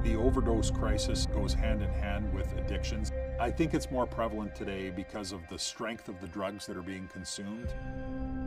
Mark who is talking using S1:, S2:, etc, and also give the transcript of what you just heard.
S1: The overdose crisis goes hand in hand with addictions. I think it's more prevalent today because of the strength of the drugs that are being consumed.